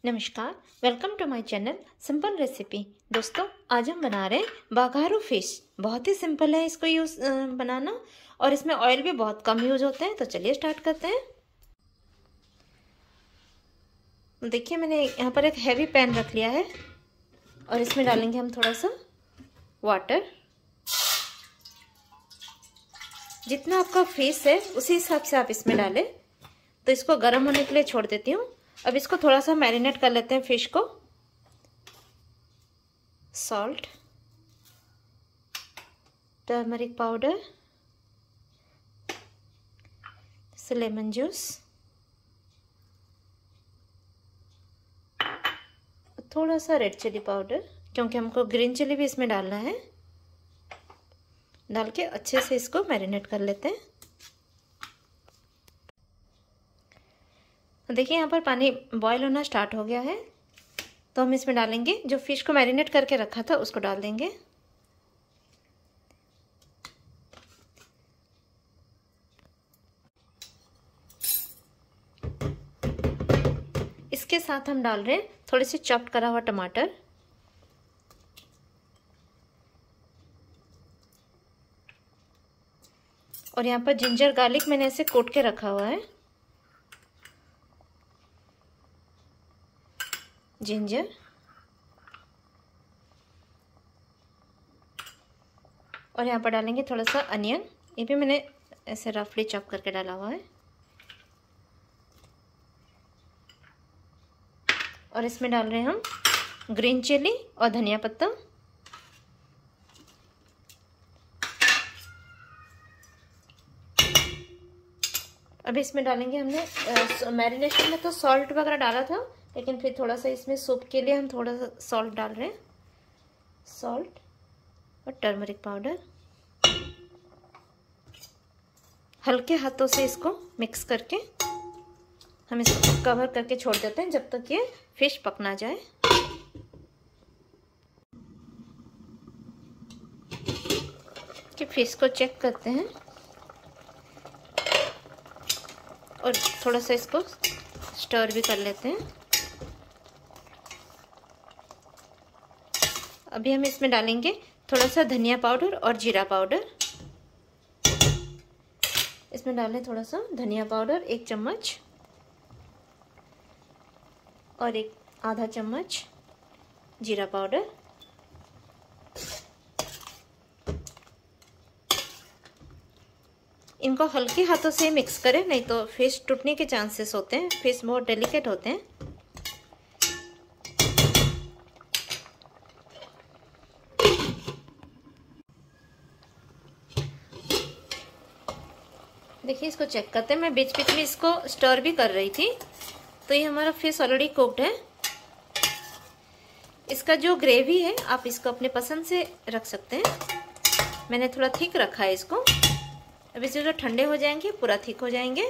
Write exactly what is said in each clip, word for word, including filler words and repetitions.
नमस्कार, welcome to my channel simple recipe. दोस्तों, आज हम बना रहे हैं बाघारू फिश। बहुत ही सिंपल है इसको यूज़ बनाना और इसमें ऑयल भी बहुत कम यूज होते हैं। तो चलिए स्टार्ट करते हैं। देखिए, मैंने यहाँ पर एक हैवी पैन रख लिया है और इसमें डालेंगे हम थोड़ा सा वाटर। जितना आपका फिश है उसी हिसाब से आप इसमें डालें। तो इसको गर्म होने के लिए छोड़ देती हूँ। अब इसको थोड़ा सा मैरिनेट कर लेते हैं फिश को। Salt, turmeric powder, lemon juice, थोड़ा सा रेड चिली पाउडर, क्योंकि हमको ग्रीन चिली भी इसमें डालना है। डाल के अच्छे से इसको मैरिनेट कर लेते हैं। देखिए, यहाँ पर पानी बॉईल होना स्टार्ट हो गया है। तो हम इसमें डालेंगे जो फिश को मैरिनेट करके रखा था, उसको डाल देंगे। इसके साथ हम डाल रहे हैं थोड़ी सी चॉप्ड करा हुआ टमाटर, और यहाँ पर जिंजर गार्लिक मैंने ऐसे कोट के रखा हुआ है। जिंजर और यहाँ पर डालेंगे थोड़ा सा अनियन। ये भी मैंने ऐसे रफली चॉप करके डाला हुआ है। और इसमें डाल रहे हैं हम ग्रीन चिली और धनिया पत्ता। अभी इसमें डालेंगे, हमने मैरिनेशन में तो सॉल्ट वगैरह डाला था, लेकिन फिर थोड़ा सा इसमें सूप के लिए हम थोड़ा सा सॉल्ट डाल रहे हैं। सॉल्ट और टर्मरिक पाउडर। हल्के हाथों से इसको मिक्स करके हम इसको कवर करके छोड़ देते हैं जब तक ये फिश पक ना जाए। कि फिश को चेक करते हैं और थोड़ा सा इसको स्टर भी कर लेते हैं। अभी हम इसमें डालेंगे थोड़ा सा धनिया पाउडर और जीरा पाउडर। इसमें डालें थोड़ा सा धनिया पाउडर, एक चम्मच, और एक आधा चम्मच जीरा पाउडर। इनको हल्के हाथों से मिक्स करें, नहीं तो फिश टूटने के चांसेस होते हैं। फिश बहुत डेलिकेट होते हैं। देखिए, इसको चेक करते हैं। मैं बीच बीच में इसको स्टर भी कर रही थी। तो ये हमारा फिश ऑलरेडी कुक्ड है। इसका जो ग्रेवी है आप इसको अपने पसंद से रख सकते हैं। मैंने थोड़ा थिक रखा है इसको। अब इसे जो ठंडे हो जाएंगे पूरा थिक हो जाएंगे।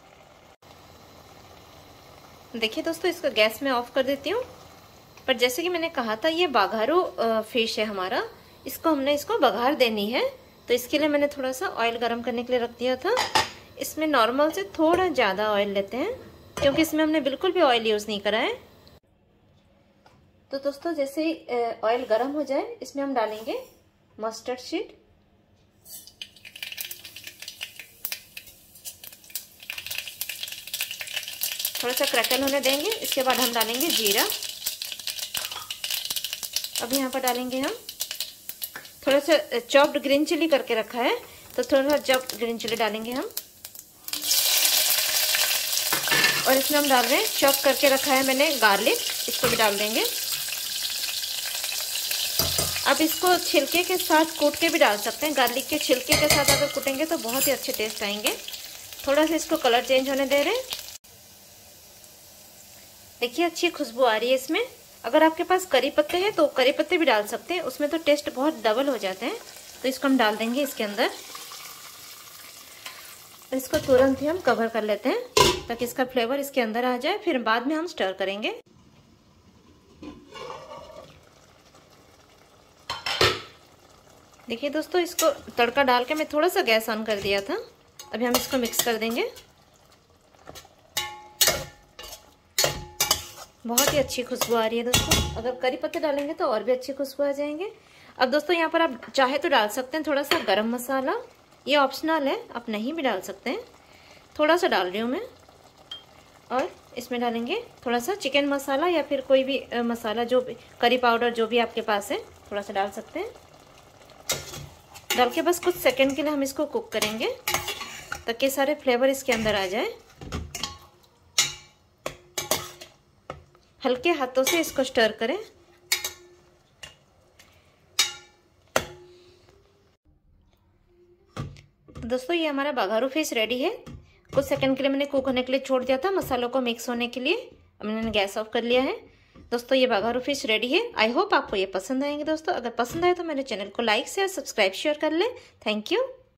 देखिए दोस्तों, इसको गैस में ऑफ कर देती हूँ। पर जैसे कि मैंने कहा था, ये बाघारू फिश है हमारा। इसको हमने इसको बघार देनी है। तो इसके लिए मैंने थोड़ा सा ऑयल गरम करने के लिए रख दिया था। इसमें नॉर्मल से थोड़ा ज़्यादा ऑयल लेते हैं, क्योंकि इसमें हमने बिल्कुल भी ऑयल यूज़ नहीं करा है। तो दोस्तों, जैसे ही ऑयल गरम हो जाए, इसमें हम डालेंगे मस्टर्ड सीड, थोड़ा सा क्रैकल होने देंगे। इसके बाद हम डालेंगे जीरा। अभी यहाँ पर डालेंगे हम थोड़ा सा चॉप्ड ग्रीन चिली करके रखा है, तो थोड़ा सा चॉप्ड ग्रीन चिली डालेंगे हम। और इसमें हम डाल रहे हैं चॉप करके रखा है मैंने गार्लिक, इसको भी डाल देंगे। आप इसको छिलके के साथ कूट के भी डाल सकते हैं। गार्लिक के छिलके के साथ अगर कूटेंगे तो बहुत ही अच्छे टेस्ट आएंगे। थोड़ा सा इसको कलर चेंज होने दे रहे हैं। देखिए, अच्छी खुशबू आ रही है इसमें। अगर आपके पास करी पत्ते हैं तो करी पत्ते भी डाल सकते हैं, उसमें तो टेस्ट बहुत डबल हो जाते हैं। तो इसको हम डाल देंगे इसके अंदर। इसको तुरंत ही हम कवर कर लेते हैं ताकि इसका फ्लेवर इसके अंदर आ जाए। फिर बाद में हम स्टर करेंगे। देखिए दोस्तों, इसको तड़का डाल के मैं थोड़ा सा गैस ऑन कर दिया था। अभी हम इसको मिक्स कर देंगे। बहुत ही अच्छी खुशबू आ रही है दोस्तों। अगर करी पत्ते डालेंगे तो और भी अच्छी खुशबू आ जाएंगे। अब दोस्तों यहाँ पर आप चाहे तो डाल सकते हैं थोड़ा सा गरम मसाला, ये ऑप्शनल है, आप नहीं भी डाल सकते हैं। थोड़ा सा डाल रही हूँ मैं। और इसमें डालेंगे थोड़ा सा चिकन मसाला या फिर कोई भी आ, मसाला, जो भी करी पाउडर जो भी आपके पास है थोड़ा सा डाल सकते हैं। डाल के बस कुछ सेकंड के लिए हम इसको कुक करेंगे ताकि सारे फ्लेवर इसके अंदर आ जाए। हल्के हाथों से इसको स्टर करें। दोस्तों ये हमारा बघारू फिश रेडी है। कुछ सेकंड के लिए मैंने कुक होने के लिए छोड़ दिया था, मसालों को मिक्स होने के लिए। अब मैंने गैस ऑफ कर लिया है। दोस्तों ये बघारू फिश रेडी है। आई होप आपको ये पसंद आएंगे दोस्तों। अगर पसंद आए तो मेरे चैनल को लाइक शेयर सब्सक्राइब शेयर कर ले। Thank you.